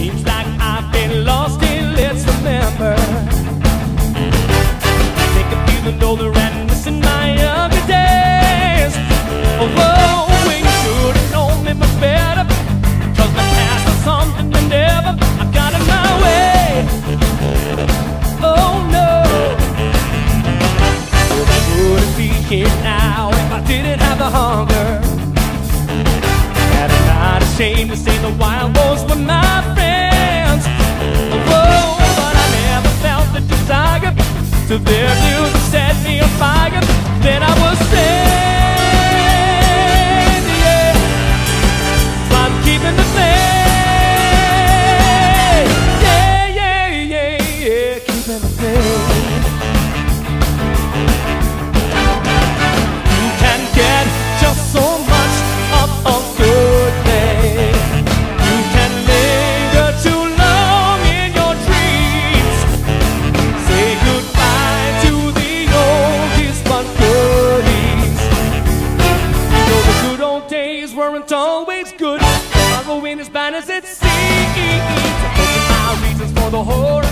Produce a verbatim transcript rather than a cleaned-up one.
Seems like I've been lost in, let's remember. Think of feeling older and missing my younger days. Oh, when you should have known me much better, 'cause my past is something that never I got in my way. Oh no, I wouldn't be here now if I didn't have the hunger. And I'm not ashamed to say the wild wolves were my friends. Oh, but I never felt the desire to their views that set me on fire. Then I was dead, yeah. So I'm keeping the faith, yeah, yeah, yeah, yeah, keeping the faith. You can get just so much of a good thing. You can linger too long in your dreams. Say goodbye to the oldies but goodies. You know the good old days weren't always good. Tomorrow ain't as bad as it seems. I'm my reasons for the horror